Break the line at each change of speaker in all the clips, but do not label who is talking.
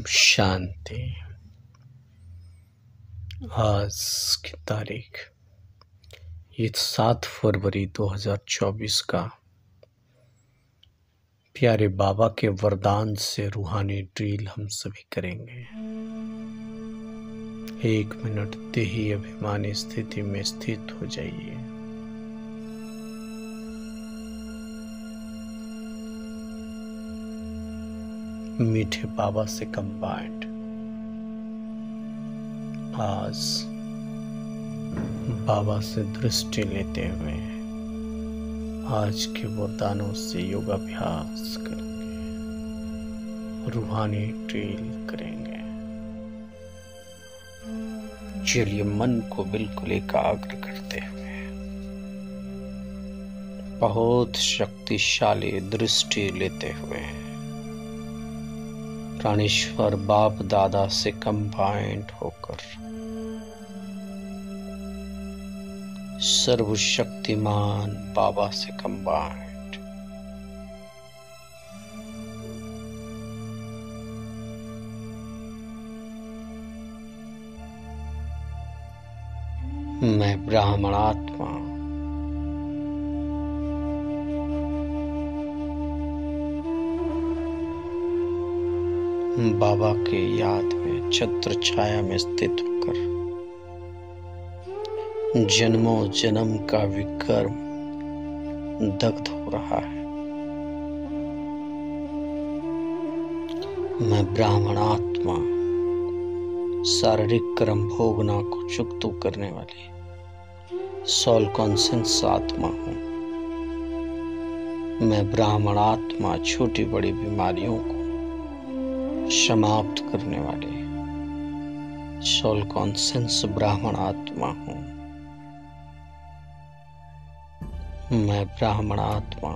शांति। आज की तारीख ये 7 फरवरी 2024 का प्यारे बाबा के वरदान से रूहानी ड्रिल हम सभी करेंगे। 1 मिनट देही अभिमानी स्थिति में स्थित हो जाइए। मीठे बाबा से कंबाइंड आज बाबा से दृष्टि लेते हुए आज के वरदानों से योगाभ्यास करेंगे, रूहानी ड्रिल करेंगे। चलिए मन को बिल्कुल एकाग्र करते हुए बहुत शक्तिशाली दृष्टि लेते हुए प्राणेश्वर बाप दादा से कंबाइंड होकर सर्वशक्तिमान बाबा से कंबाइंड मैं ब्राह्मणात्मा बाबा के याद में छत्र छाया में स्थित होकर जन्मों जन्म का विकर्म दग्ध हो रहा है। मैं ब्राह्मणात्मा शारीरिक कर्म भोगना को चुकतू करने वाली सोल कॉन्सेंस आत्मा हूं। मैं ब्राह्मणात्मा छोटी बड़ी बीमारियों को समाप्त करने वाले सोल कॉन्सेंस ब्राह्मण आत्मा हूं। मैं ब्राह्मण आत्मा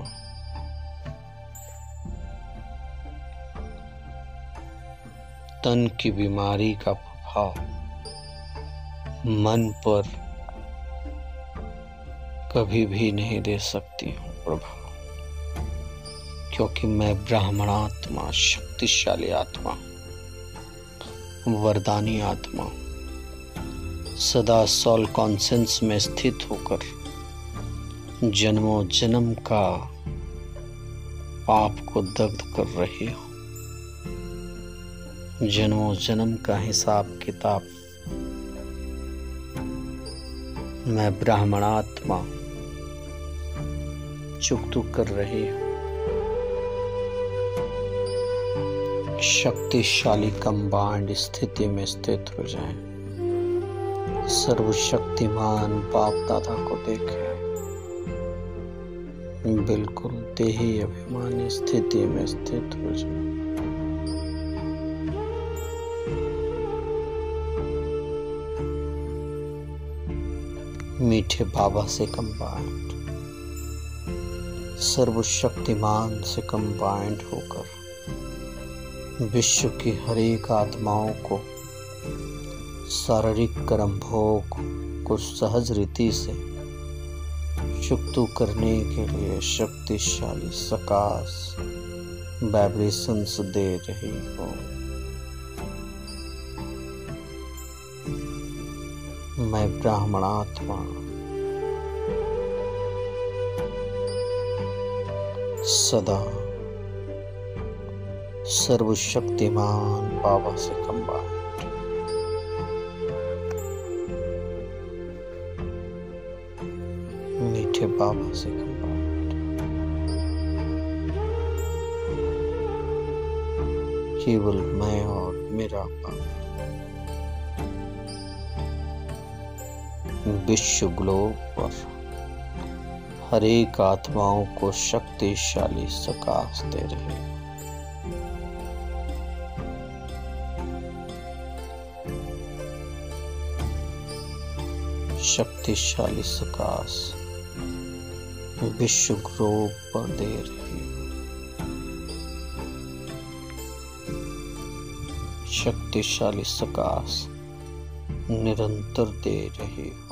तन की बीमारी का प्रभाव मन पर कभी भी नहीं दे सकती हूं प्रभाव, क्योंकि मैं ब्राह्मण आत्मा शक्तिशाली आत्मा वरदानी आत्मा सदा सोल कॉन्सेंस में स्थित होकर जन्मों जन्म का पाप को दग्ध कर रही हूं। जन्मों जन्म का हिसाब किताब मैं ब्राह्मण आत्मा चुकतू कर रही हूं। शक्तिशाली कंबाइंड स्थिति में स्थित हो जाएं। सर्वशक्तिमान बाप दादा को देखें, बिल्कुल देही अभिमानी स्थिति में स्थित हो जाएं। मीठे बाबा से कंबाइंड सर्वशक्तिमान से कंबाइंड होकर विश्व की हर एक आत्माओं को शारीरिक कर्म भोग को सहज रीति से चुकतू करने के लिए शक्तिशाली सकाश वाइब्रेशंस दे रही हो। मैं ब्राह्मण आत्मा सदा सर्वशक्तिमान बाबा से कंबाइंड मीठे बाबा से कंबाइंड केवल मैं और मेरा बाबा विश्व ग्लोब पर हर एक आत्माओं को शक्तिशाली सकाश दे रहे हैं। शक्तिशाली सकाश विश्व ग्लोब पर दे रही हो। शक्तिशाली सकाश निरंतर दे रही हो।